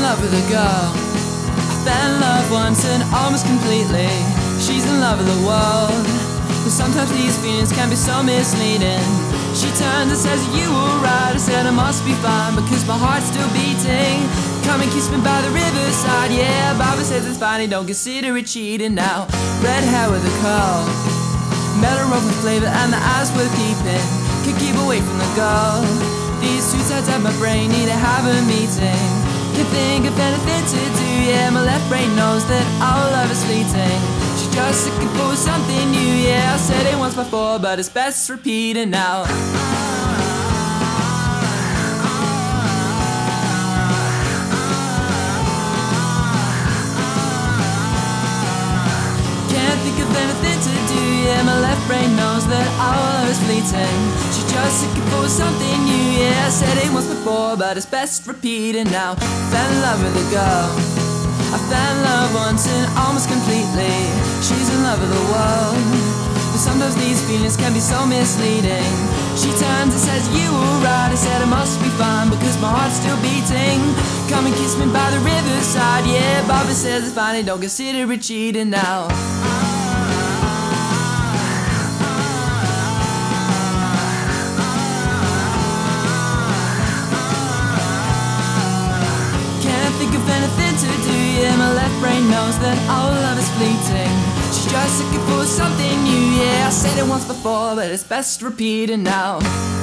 love with a girl. I fell in love once and almost completely. She's in love with the world, but sometimes these feelings can be so misleading. She turns and says, "You were right." I said I must be fine because my heart's still beating. Come and kiss me by the riverside. Yeah, Baba says it's fine, don't consider it cheating now. Red hair with a curl, met her up with flavor and the eyes were peeping. Could keep away from the girl. These two sides of my brain need to have a meeting. Can't think of anything to do. Yeah, my left brain knows that all love is fleeting. She's just looking for something new. Yeah, I said it once before, but it's best repeated now. Can't think of anything to do. Yeah, my left brain knows that all love is fleeting. She's just looking for something new. Yeah, I said it once before, but it's best repeated now. Fell in love with a girl. I fell in love once and almost completely. She's in love with the world, but sometimes these feelings can be so misleading. She turns and says, "You were right." I said I must be fine because my heart's still beating. Come and kiss me by the riverside. Yeah, Baba says it's fine, don't consider it cheating now. Think of anything to do. Yeah, my left brain knows that all love is fleeting. She's just looking for something new. Yeah, I said it once before, but it's best repeated now.